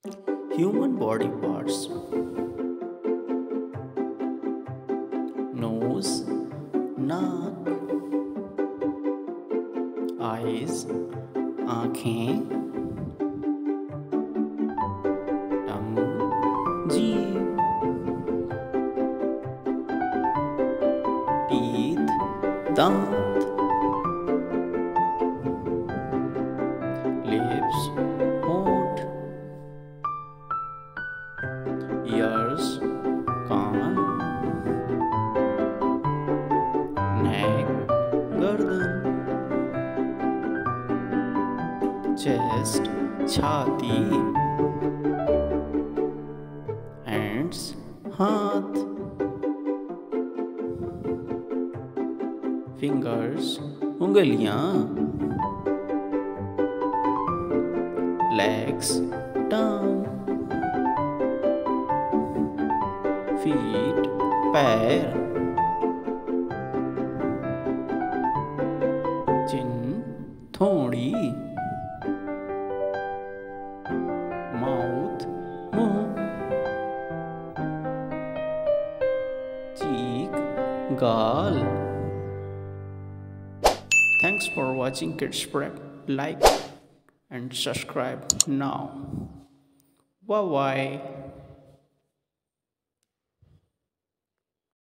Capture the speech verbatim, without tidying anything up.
Human body parts: nose, नाक, eyes, आँखें, tongue, जीभ, teeth, दांत, lips, होंठ, ears, कान, neck, गर्दन, chest, छाती, hands, हाथ, fingers, उंगलियां, legs, टांग, feet, पैर, chin, थोड़ी, mouth, मुंह, cheek, गाल. Thanks for watching Kidsprep. Like and subscribe now. Bye bye.